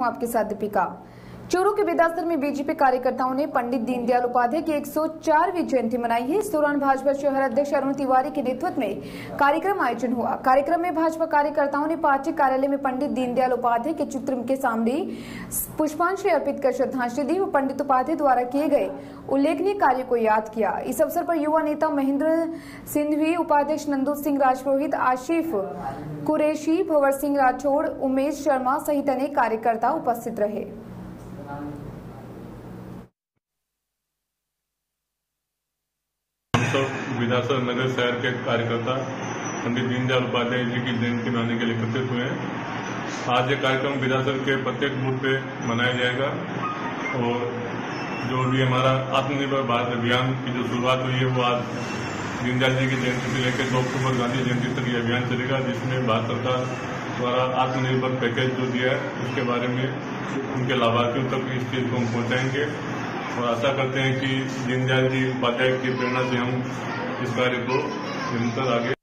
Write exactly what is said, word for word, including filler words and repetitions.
आपके साथ दीपिका। चूरू के बेदासर में बीजेपी कार्यकर्ताओं ने पंडित दीनदयाल उपाध्याय की एक सौ चारवीं जयंती मनाई है। इस दौरान भाजपा शहर अध्यक्ष अरुण तिवारी के नेतृत्व में कार्यक्रम आयोजन हुआ। कार्यक्रम में भाजपा कार्यकर्ताओं ने पार्टी कार्यालय में पंडित दीनदयाल उपाध्याय के चित्र के सामने पुष्पांजलि अर्पित कर श्रद्धांजलि दी व पंडित उपाध्याय द्वारा किए गए उल्लेखनीय कार्य को याद किया। इस अवसर पर युवा नेता महेंद्र सिंधवी, उपाध्यक्ष नंदू सिंह राजपुरोहित, आशिफ कुरैशी, भंवर सिंह राठौड़, उमेश शर्मा सहित अनेक कार्यकर्ता उपस्थित रहे। बेदासर नगर शहर के कार्यकर्ता पंडित दीनदयाल उपाध्याय जी की जयंती मनाने के लिए एकत्रित हुए हैं। आज ये कार्यक्रम बेदासर के प्रत्येक बूथ पे मनाया जाएगा और जो भी हमारा आत्मनिर्भर भारत अभियान की जो शुरुआत हुई है वो आज दीनदयाल जी की जयंती से लेकर दो अक्टूबर गांधी जयंती तक ये अभियान चलेगा, जिसमें भारत सरकार द्वारा आत्मनिर्भर पैकेज जो दिया है उसके बारे में उनके लाभार्थियों तक इस चीज को हम पहुंचाएंगे और आशा करते हैं कि दीनदयाल जी उपाध्याय की प्रेरणा से हम इस कार्य को निरंतर आगे